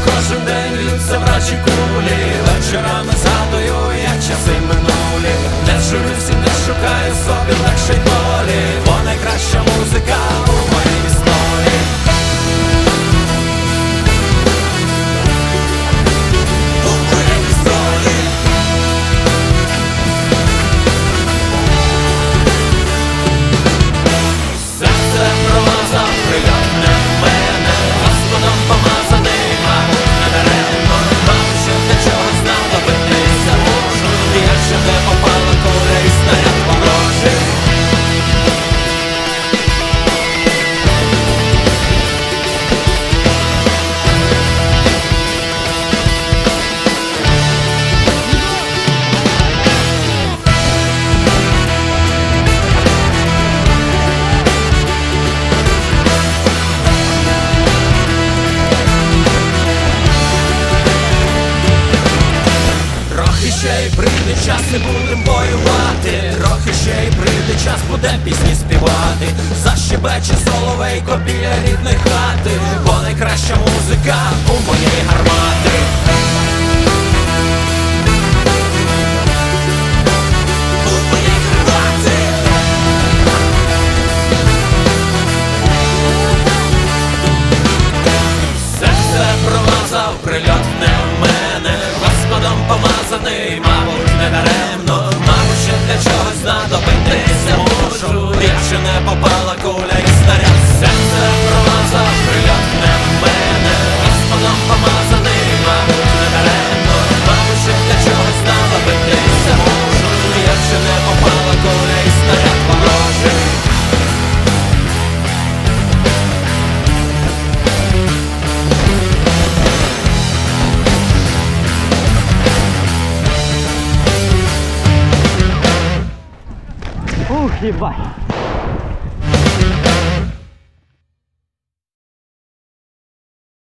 кожен день льються врачі кулі. Вечорами згадую я часи минулі. Не журюсь і не шукаю собі легшої долі, бо найкраща музика у моїй історії. Ще й прийде час, не будем воювати. Трохи ще й прийде час, буде пісні співати. Защебече соловейко біля рідної хати, бо найкраща музика у моєї гармати. У моєї гармати. Серце промазав прильот не в мене, Господом помазаний, мабуть, не даремно. Мабуть, ще для чогось знадобитися можу. Якщо не попала куля і снаряд. Серце промазав прильот не в мене, Господом помазаний, мабуть, не даремно. Мабуть, ще для чогось знадобитися можу. Якщо не попала куля і снаряд ворожий. Ух, ебать!